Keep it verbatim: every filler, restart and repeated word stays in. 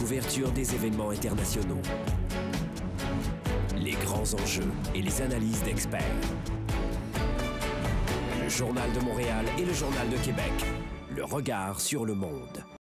couverture des événements internationaux, les grands enjeux et les analyses d'experts. Le Journal de Montréal et le Journal de Québec, le regard sur le monde.